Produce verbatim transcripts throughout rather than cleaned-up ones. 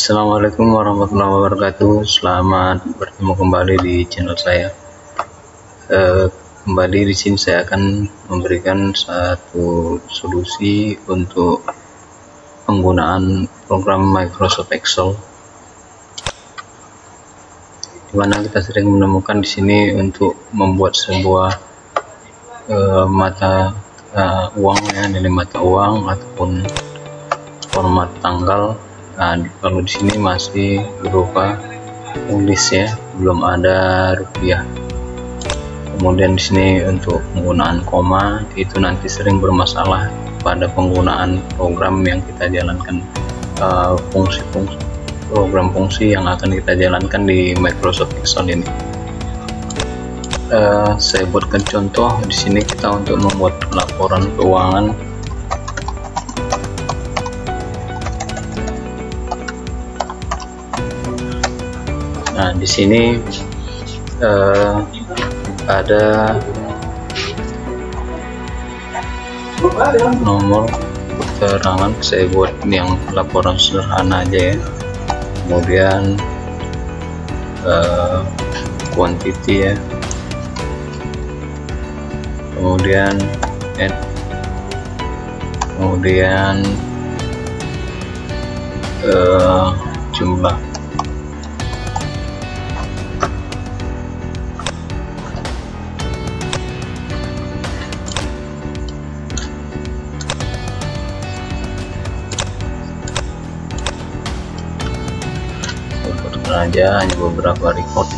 Assalamualaikum warahmatullahi wabarakatuh. Selamat bertemu kembali di channel saya. E, kembali di sini saya akan memberikan satu solusi untuk penggunaan program Microsoft Excel, dimana kita sering menemukan di sini untuk membuat sebuah e, mata e, uang ya, nilai mata uang ataupun format tanggal. Nah, kalau di sini masih berupa tulis ya, belum ada rupiah. Kemudian di sini untuk penggunaan koma itu nanti sering bermasalah pada penggunaan program yang kita jalankan, fungsi-fungsi uh, program fungsi yang akan kita jalankan di Microsoft Excel ini. Uh, saya buatkan contoh di sini kita untuk membuat laporan keuangan. Nah, di sini uh, ada nomor keterangan. Saya buat yang laporan sederhana aja ya. Kemudian uh, quantity ya. Kemudian add. Kemudian uh, jumlah. Aja hanya beberapa record.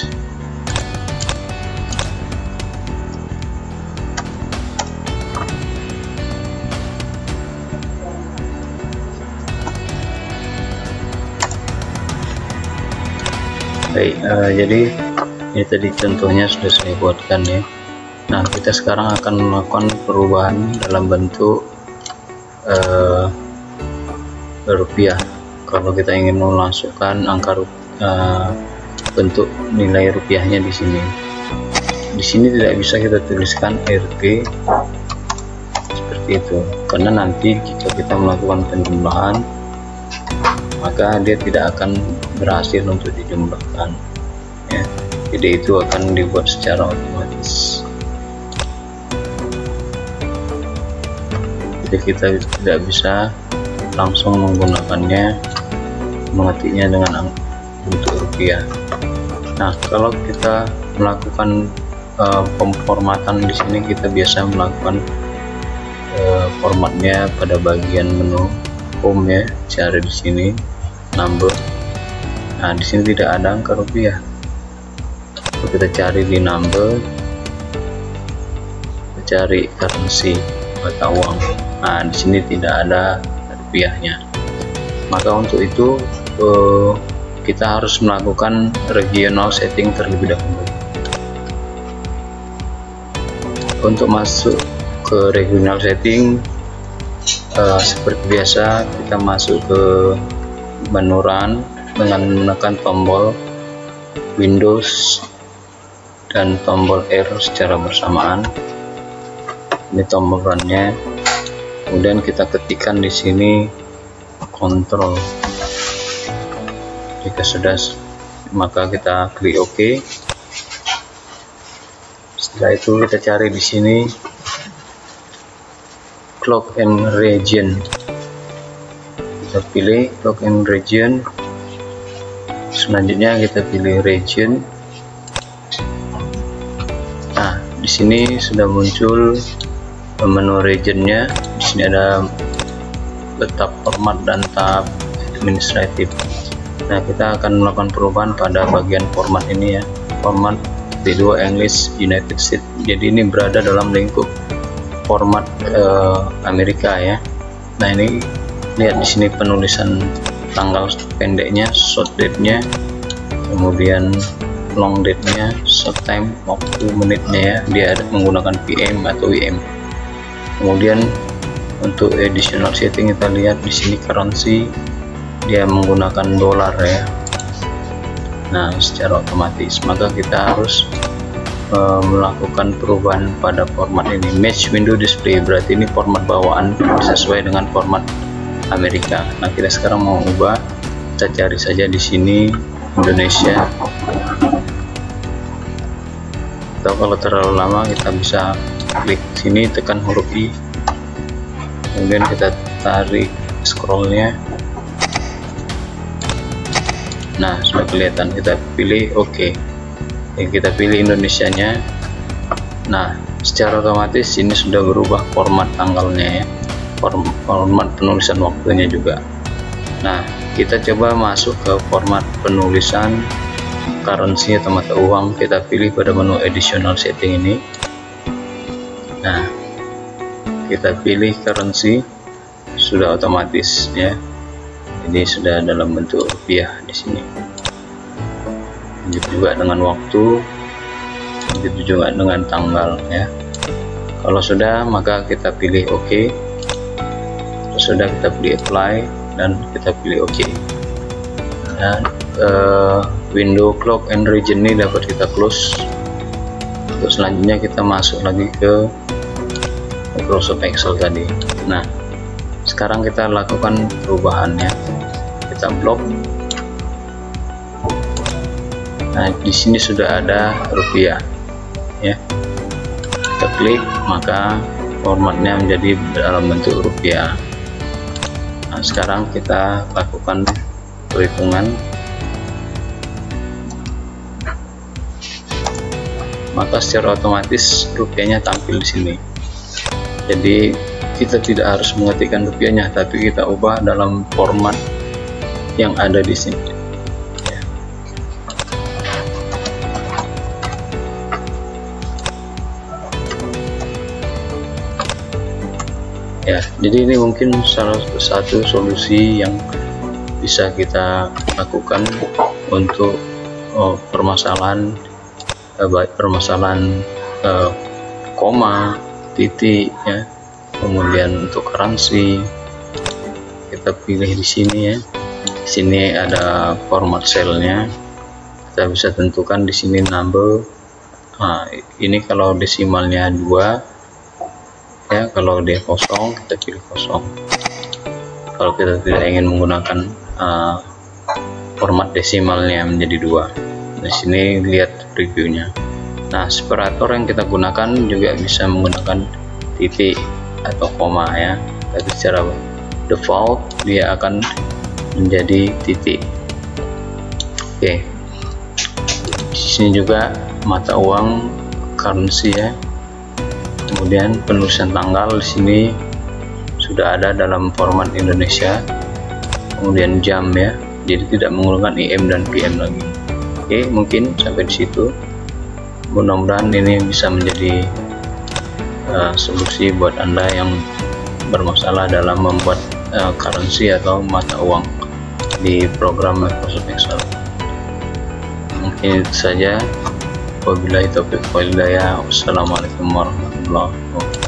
Baik, uh, jadi ini tadi contohnya sudah saya buatkan ya. Nah, kita sekarang akan melakukan perubahan dalam bentuk uh, rupiah. Kalau kita ingin memasukkan angka rupiah, Uh, bentuk nilai rupiahnya di sini. Di sini tidak bisa kita tuliskan R P seperti itu, karena nanti jika kita melakukan penjumlahan maka dia tidak akan berhasil untuk dijumlahkan ya. Jadi itu akan dibuat secara otomatis. Jadi kita tidak bisa langsung menggunakannya, mengetiknya dengan bentuk rupiah. Nah, kalau kita melakukan uh, pemformatan di sini, kita biasa melakukan uh, formatnya pada bagian menu home ya. Cari di sini number. Nah, di sini tidak ada angka rupiah. Kita cari di number, kita cari currency mata uang. Nah, di sini tidak ada rupiahnya. Maka untuk itu uh, kita harus melakukan regional setting terlebih dahulu. Untuk masuk ke regional setting, uh, seperti biasa kita masuk ke menu run dengan menekan tombol Windows dan tombol R secara bersamaan. Ini tombol runnya. Kemudian kita ketikkan di sini kontrol. Jika sudah, maka kita klik OK. Setelah itu kita cari di sini clock and region. Kita pilih clock and region. Selanjutnya kita pilih region. Nah, di sini sudah muncul menu regionnya. Di sini ada tab format dan tab administratif. Nah, kita akan melakukan perubahan pada bagian format ini ya, format B dua English United States. Jadi ini berada dalam lingkup format uh, Amerika ya. Nah, ini lihat di sini penulisan tanggal pendeknya, short date-nya, kemudian long date-nya, short time, waktu menitnya ya, dia ada menggunakan P M atau W M. Kemudian untuk additional setting kita lihat di sini currency, dia menggunakan dolar ya. Nah, secara otomatis maka kita harus uh, melakukan perubahan pada format ini. Match window display, berarti ini format bawaan sesuai dengan format Amerika. Nah, kita sekarang mau ubah, kita kita cari saja di sini Indonesia, atau kalau terlalu lama kita bisa klik sini, tekan huruf I, kemudian kita tarik scrollnya. Nah, sudah kelihatan, kita pilih oke. Okay. Kita pilih Indonesianya. Nah, secara otomatis ini sudah berubah format tanggalnya ya, format penulisan waktunya juga. Nah, kita coba masuk ke format penulisan currency atau mata uang. Kita pilih pada menu additional setting ini. Nah, kita pilih currency, sudah otomatis ya. Ini sudah dalam bentuk rupiah di sini. Begitu juga dengan waktu, begitu juga dengan tanggal ya. Kalau sudah, maka kita pilih OK. Kalau sudah, kita pilih apply dan kita pilih OK. Dan uh, window clock and region ini dapat kita close. Untuk selanjutnya kita masuk lagi ke Microsoft Excel tadi. Nah, sekarang kita lakukan perubahannya. Kita blok. Nah, di sini sudah ada rupiah ya. Kita klik, maka formatnya menjadi dalam bentuk rupiah. Nah, sekarang kita lakukan perhitungan. Maka secara otomatis rupiahnya tampil di sini. Jadi kita tidak harus mengetikkan rupiahnya, tapi kita ubah dalam format yang ada di sini. Ya, jadi ini mungkin salah satu solusi yang bisa kita lakukan untuk oh, permasalahan eh, baik permasalahan eh, koma, titik ya. Kemudian untuk currency kita pilih di sini ya. Di sini ada format cellnya. Kita bisa tentukan di sini number. Nah, ini kalau desimalnya dua ya, kalau dia kosong kita pilih kosong. Kalau kita tidak ingin menggunakan uh, format desimalnya menjadi dua. Di sini lihat previewnya. Nah, separator yang kita gunakan juga bisa menggunakan titik atau koma ya, tapi secara default dia akan menjadi titik. Oke, di sini juga mata uang currency ya. Kemudian penulisan tanggal di sini sudah ada dalam format Indonesia. Kemudian jam ya, jadi tidak menggunakan I M dan P M lagi. Oke, mungkin sampai di situ. Mudah-mudahan ini bisa menjadi uh, solusi buat Anda yang bermasalah dalam membuat uh, currency atau mata uang di program Microsoft Excel. Mungkin itu saja. Wabillahi taufiq wal hidayah. Wassalamualaikum warahmatullahi wabarakatuh.